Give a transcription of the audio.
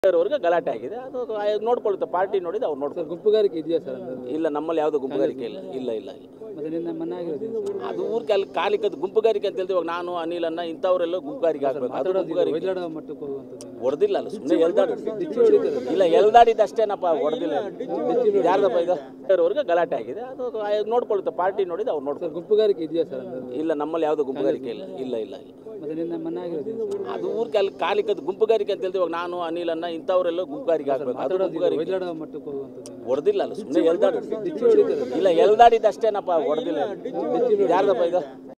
ಅವ್ರಿಗೆ ಗಲಾಟೆ ಆಗಿದೆ. ಅದು ನೋಡ್ಕೊಳ್ಳುತ್ತೆ, ಪಾರ್ಟಿ ನೋಡಿದ್ದು ಅವ್ರು ನೋಡ್ತಾರೆ. ಗುಂಪುಗಾರಿಕೆ ಇದೆಯಾ ಸರ್? ಇಲ್ಲ, ನಮ್ಮಲ್ಲಿ ಯಾವುದೋ ಗುಂಪುಗಾರಿಕೆ ಇಲ್ಲ. ಇಲ್ಲ ಇಲ್ಲ ಇಲ್ಲ ಮತ್ತೆ ನಿನ್ನ ಮನೆ ಆಗಿರೋದು ಅದು ಊರಿಗೆ ಅಲ್ಲಿ ಕಾಲಿಕದ್ದು ಗುಂಪುಗಾರಿಕೆ ಅಂತ ಹೇಳ್ತೀವಿ. ಇವಾಗ ನಾನು ಅನಿಲನ್ನ ಇಂಥವರೆಲ್ಲ ಗುಂಪುಗಾರಿಕೆ ಆಗಬೇಕು. ಅದು ಗುಂಪುಗಾರಿಕೆ ವೈದ್ಯರ ಮಟ್ಟಕ್ಕೆ ಹೋಗುವಂಥದ್ದು ಹೊಡೆದಿಲ್ಲ, ಅಲ್ಲ ಸುಮ್ಮನೆ ಎಲ್ದಾಡಿ. ಇಲ್ಲ, ಎಲ್ದಾಡಿದ್ದು ಅಷ್ಟೇನಪ್ಪ, ಹೊಡೆದಿಲ್ಲ. ಯಾರ್ದಪ್ಪ ಇದು? ಅವ್ರಿಗೆ ಗಲಾಟೆ ಆಗಿದೆ. ಅದು ನೋಡ್ಕೊಳ್ಳುತ್ತೆ, ಪಾರ್ಟಿ ನೋಡಿದ್ದು ಅವ್ರು ನೋಡ್ತಾರೆ. ಗುಂಪುಗಾರಿಕೆ ಇದೆಯಾ ಸರ್? ಇಲ್ಲ, ನಮ್ಮಲ್ಲಿ ಯಾವುದೋ ಗುಂಪುಗಾರಿಕೆ ಇಲ್ಲ. ಇಲ್ಲ ಇಲ್ಲ ಇಲ್ಲ ಮತ್ತೆ ನಿನ್ನ ಮನೆ ಆಗಿರೋದು ಅದು ಊರಿಗೆ ಅಲ್ಲಿ ಕಾಲಿಕದ್ದು ಗುಂಪುಗಾರಿಕೆ ಅಂತ ಹೇಳ್ತೀವಿ. ಇವಾಗ ನಾನು ಅನಿಲನ್ನ ಇಂಥವರೆಲ್ಲ ಗುಂಪುಗಾರಿಕೆ ಆಗಬೇಕು. ಅದು ಗುಂಪುಗಾರಿಕೆ ವೈದ್ಯರ ಮಟ್ಟಕ್ಕೆ ಹೋಗುವಂಥದ್ದು ಹೊಡೆದಿಲ್ಲ, ಅಲ್ಲ ಸುಮ್ಮನೆ ಎಲ್ದಾಡಿ. ಇಲ್ಲ, ಎಲ್ದಾಡಿದ್ದು ಅಷ್ಟೇನಪ್ಪ, ಹೊಡೆದಿಲ್ಲ. ಯಾರ್ದಪ್ಪ ಇದು?